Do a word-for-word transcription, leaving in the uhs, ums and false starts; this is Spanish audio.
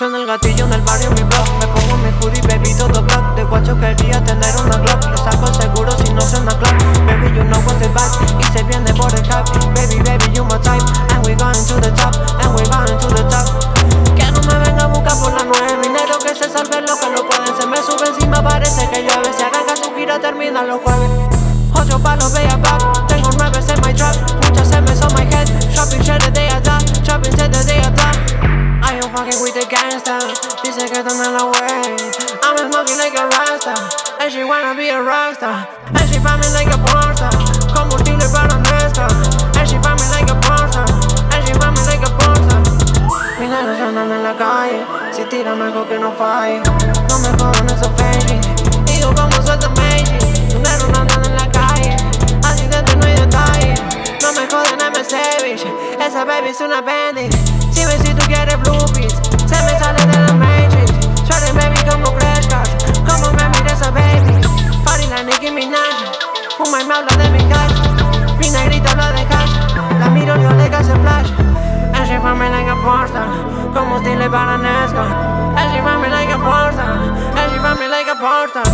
Suena el gatillo en el barrio, mi blog. Me pongo mi hoodie, baby, todo black. De guacho quería tener una Glock. Le saco seguro si no suena clap. Baby, you know what's the back. Y se viene por el hype. Baby, baby, you my type. And we going to the top, and we going to the top. Que no me venga a buscar por la nueve. Minero que se salve lo que lo pueden. Se me sube encima, parece que llueve. Se arranca su gira, termina los jueves. Ocho palos, veía back. Tengo nueve en my trap. Muchas M S on my head. Shopping shit the day I die. Shopping shit the day I die. I am fucking with the gangsta. Dice que están en la way. I'm smoking like a rasta. And she wanna be a rockstar. And she find me like a pornstar. Combustible para Nesca. And she find me like a pornstar. And she find me like a pornstar. Mis negros andan en la calle. Si tiran algo que no falle. No me jodan esos fake. Y yo como suelta Meiji. Tus negros andan en la calle. Accidente no hay detalle. No me joden M S Savage. Esa baby es una bandit. Si ves si tú quieres blue pills, se me sale de la Matrix. Suele baby como Crash Cars. Como me mira esa baby. Party la Nicki Minaj. Fuma y me habla de mi cash. Mi negrita habla de cash. La miro yo le hace flash. And she find me like a pornstar. Como stile para Nesca. And she find me like a pornstar. And she find me like a pornstar.